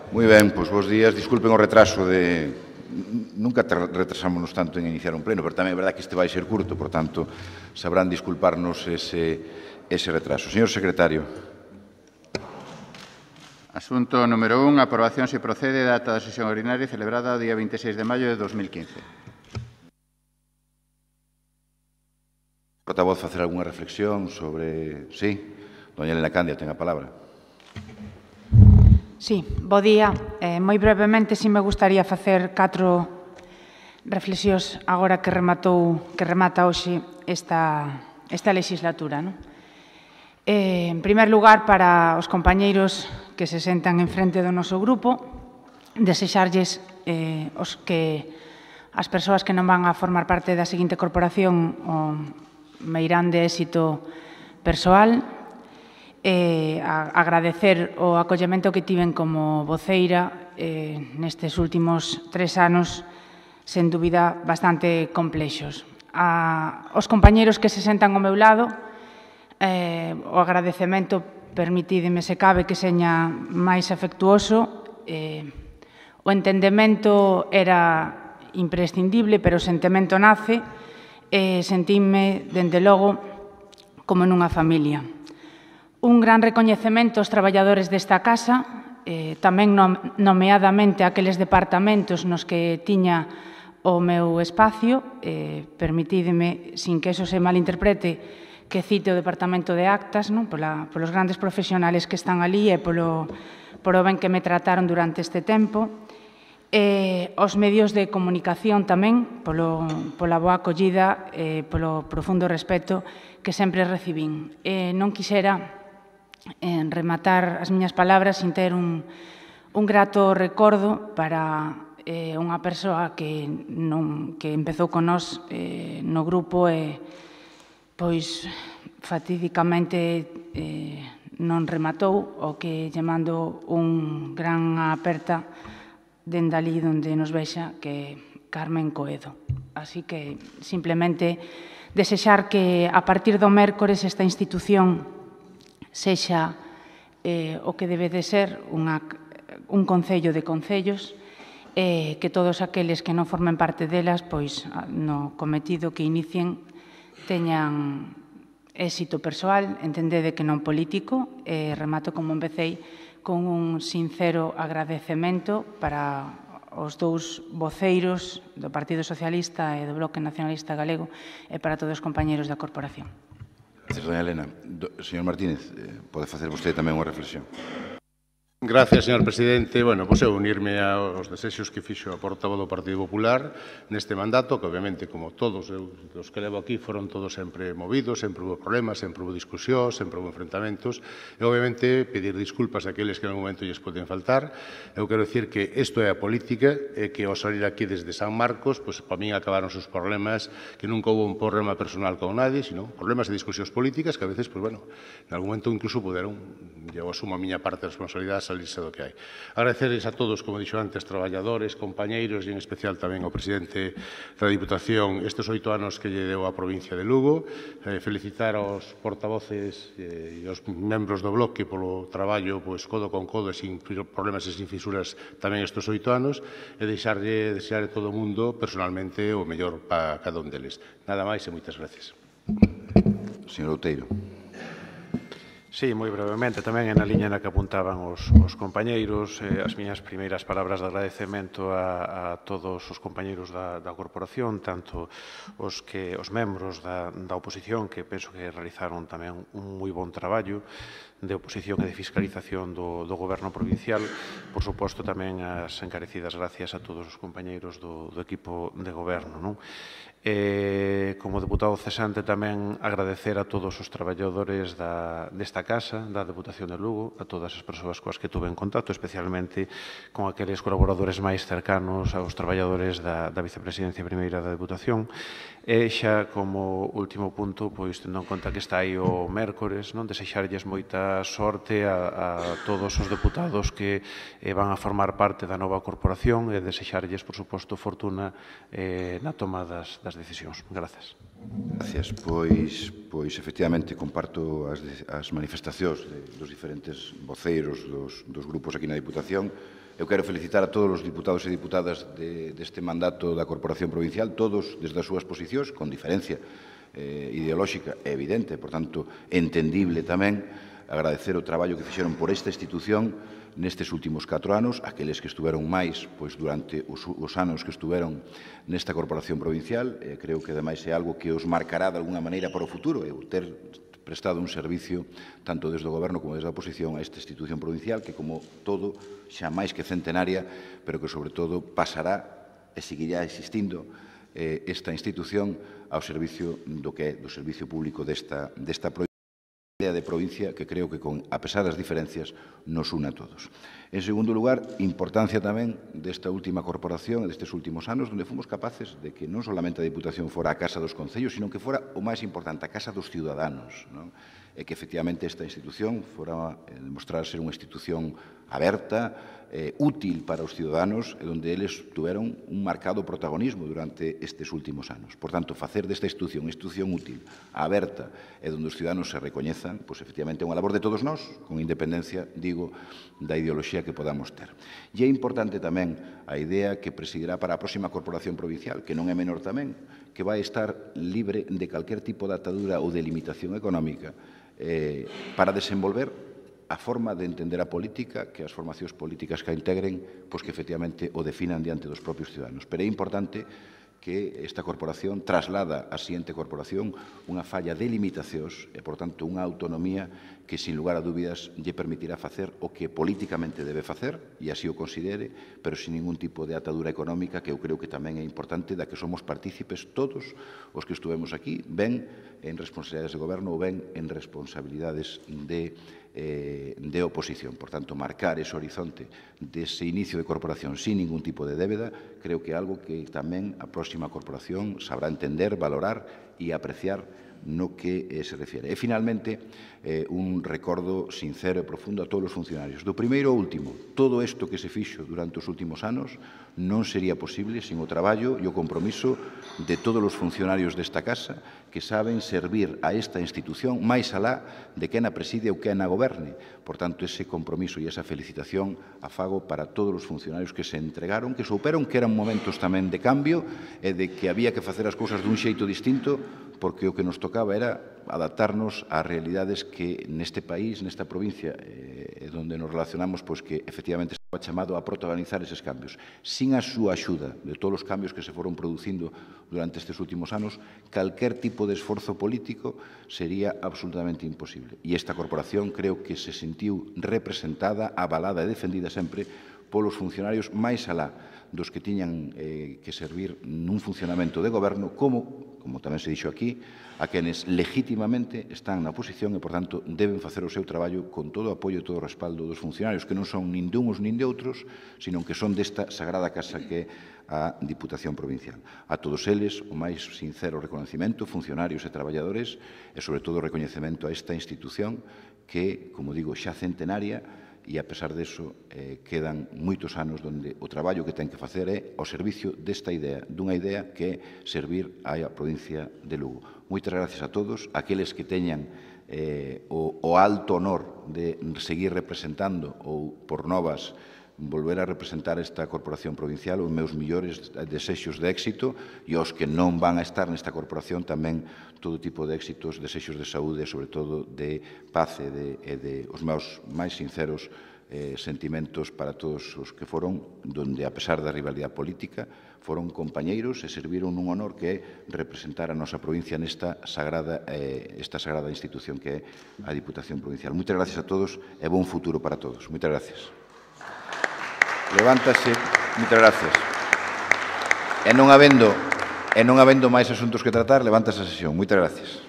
Moi ben, pois bons días. Disculpen o retraso de... Nunca retrasámonos tanto en iniciar un pleno, pero tamén é verdad que este vai ser curto, por tanto, sabrán disculparnos ese retraso. Señor secretario. Asunto número 1. Aprobación se procede da ata da sesión ordinaria celebrada o día 26 de maio de 2015. Portavoz, facer algunha reflexión sobre... Sí, doña Elena Candia, ten a palabra. Sí, bo día. Moi brevemente, si me gustaría facer 4 reflexións agora que remata hoxe esta legislatura. En primer lugar, para os compañeiros que se sentan en frente do noso grupo, desexarlles as persoas que non van a formar parte da seguinte corporación o meirán de éxito persoal, agradecer o acollemento que tiven como voceira nestes últimos 3 anos, sen dúbida, bastante complexos. Aos compañeiros que se sentan ao meu lado, o agradecemento, permitídeme se cabe que seña máis afectuoso. O entendemento era imprescindible, pero o sentimento nace e sentíme, dende logo, como nunha familia. Un gran recoñecemento aos traballadores desta casa, tamén nomeadamente aqueles departamentos nos que tiña o meu espacio. Permitídeme, sin que eso se malinterprete, que cite o Departamento de Actas, polos grandes profesionales que están ali e polo ben que me trataron durante este tempo. Os medios de comunicación tamén, pola boa acollida e polo profundo respeto que sempre recibín. Non quixera rematar as miñas palabras sin ter un grato recordo para unha persoa que empezou con nós no grupo e pois fatídicamente non rematou, o que lle mando un gran aperta dende ali onde nos vexa, que é Carmen Coedo. Así que simplemente desexar que a partir do mércores esta institución sexa o que debe de ser un concello de concellos, que todos aqueles que non formen parte delas, pois no cometido que inicien, teñan éxito persoal, entendede que non político, e remato como empecei con un sincero agradecemento para os dous voceiros do Partido Socialista e do Bloque Nacionalista Galego e para todos os compañeiros da corporación. Gracias, doña Elena. Señor Martínez, pode facer vostede tamén unha reflexión. Gracias, señor presidente. Bueno, pois eu unirme aos desexos que fixo a portavoz do Partido Popular neste mandato, que obviamente, como todos os que levo aquí, foron todos sempre movidos, sempre hubo problemas, sempre hubo discusión, sempre hubo enfrentamentos, e obviamente pedir disculpas a aqueles que en algún momento lles poden faltar. Eu quero dicir que isto é a política e que ao salir aquí desde San Marcos, pois para min acabaron os problemas, que nunca hubo un problema personal con nadie, sino problemas de discusións políticas que a veces, pois bueno, en algún momento incluso puderon, eu asumo a miña parte de responsabilidade, salirse do que hai. Agradecerles a todos, como dixo antes, traballadores, compañeiros e en especial tamén ao presidente da Diputación estes 8 anos que lle deu a provincia de Lugo, felicitar aos portavoces e aos membros do bloque polo traballo pois codo con codo e sin problemas e sin fisuras tamén estes 8 anos e desearlle a todo o mundo personalmente o mellor para cada un deles. Nada máis e moitas gracias. Señor Outeiro. Sí, moi brevemente, tamén na liña na que apuntaban os compañeiros, as miñas primeiras palabras de agradecemento a todos os compañeiros da corporación, tanto os membros da oposición, que penso que realizaron tamén un moi bon traballo de oposición e de fiscalización do Goberno provincial. Por suposto, tamén as encarecidas gracias a todos os compañeiros do equipo de Goberno. Como deputado cesante, tamén agradecer a todos os traballadores desta casa, da Deputación de Lugo, a todas as persoas coas que tuve en contacto, especialmente con aqueles colaboradores máis cercanos aos traballadores da Vicepresidencia Primeira da Deputación. E xa como último punto, pois tendo en conta que está aí o mércores, desexarlles moita moita sorte a todos os deputados que van a formar parte da nova corporación e desexarlles, por suposto, fortuna na toma das decisións. Grazas. Gracias. Pois efectivamente, comparto as manifestacións dos diferentes voceiros dos grupos aquí na Diputación. Eu quero felicitar a todos os diputados e diputadas deste mandato da Corporación Provincial, todos desde as súas posicións, con diferencia ideolóxica é evidente, por tanto, entendible tamén, agradecer o traballo que fixeron por esta institución nestes últimos 4 anos, aqueles que estuveron máis pois durante os anos que estuveron nesta Corporación Provincial. Creo que, ademais, é algo que os marcará de alguna maneira para o futuro, eu ter prestado un servicio tanto desde o Goberno como desde a oposición a esta institución provincial que, como todo, xa máis que centenaria, pero que, sobre todo, pasará e seguirá existindo esta institución ao servicio do que é do servicio público desta idea de provincia que creo que, a pesar das diferencias, nos une a todos. En segundo lugar, importancia tamén desta última corporación e destes últimos anos, onde fomos capaces de que non solamente a Diputación fora a casa dos concellos, sino que fora o máis importante, a casa dos ciudadanos, non? E que, efectivamente, esta institución fora demostrar ser unha institución aberta, útil para os ciudadanos e onde eles tuveron un marcado protagonismo durante estes últimos anos. Por tanto, facer desta institución unha institución útil, aberta e onde os ciudadanos se recoñezan, pois, efectivamente, é unha labor de todos nós, con independencia, digo, da ideoloxía que podamos ter. E é importante tamén a idea que presidirá para a próxima Corporación Provincial, que non é menor tamén, que vai estar libre de calquer tipo de atadura ou de limitación económica para desenvolver a forma de entender a política, que as formacións políticas que a integren, pois que efectivamente o definan diante dos propios ciudadanos. Pero é importante que esta corporación traslada á seguinte corporación unha falla de limitacións e, por tanto, unha autonomía que, sin lugar a dúbidas, lle permitirá facer o que políticamente debe facer, e así o considere, pero sin ningún tipo de atadura económica, que eu creo que tamén é importante, da que somos partícipes todos os que estuvemos aquí, ben en responsabilidades de goberno ou ben en responsabilidades de oposición. Por tanto, marcar ese horizonte dese inicio de corporación sin ningún tipo de débeda, creo que é algo que tamén a próxima corporación sabrá entender, valorar e apreciar no que se refiere. E, finalmente, un recordo sincero e profundo a todos os funcionarios. Do primeiro ao último, todo isto que se fixo durante os últimos anos non sería posible sin o traballo e o compromiso de todos os funcionarios desta casa que saben servir a esta institución máis alá de quen a preside ou quen a goberne. Por tanto, ese compromiso e esa felicitación a fago para todos os funcionarios que se entregaron, que souperon que eran momentos tamén de cambio e de que había que facer as cousas dun xeito distinto, porque o que nos tocaba era adaptarnos ás realidades que neste país, nesta provincia, onde nos relacionamos, pois que efectivamente estaba chamado a protagonizar eses cambios. Sin a súa axuda de todos os cambios que se foron producindo durante estes últimos anos, calquer tipo de esforzo político sería absolutamente imposible. E esta corporación creo que se sentiu representada, avalada e defendida sempre polos funcionarios máis alá dos que tiñan que servir nun funcionamento de goberno, como tamén se dixo aquí, a quenes legítimamente están na oposición e, por tanto, deben facer o seu traballo con todo o apoio e todo o respaldo dos funcionarios, que non son nin de uns nin de outros, sino que son desta sagrada casa que é a Diputación Provincial. A todos eles, o máis sincero reconocimento, funcionarios e traballadores, e, sobre todo, o recoñecemento a esta institución que, como digo, xa centenaria, e, a pesar deso, quedan moitos anos onde o traballo que ten que facer é ao servicio desta idea, dunha idea que é servir á provincia de Lugo. Moitas gracias a todos, aqueles que teñan o alto honor de seguir representando ou, por novas, volver a representar esta corporación provincial, os meus millores desexos de éxito, e os que non van a estar nesta corporación tamén todo tipo de éxitos, desexos de saúde, sobre todo de paz e de os meus máis sinceros sentimentos para todos os que foron, donde, a pesar da rivalidade política, foron compañeiros e serviron un honor que é representar a nosa provincia nesta sagrada institución que é a Diputación Provincial. Moitas gracias a todos e bon futuro para todos. Moitas gracias. Levántase. Moitas gracias. E non habendo máis asuntos que tratar, levántase a sesión. Moitas gracias.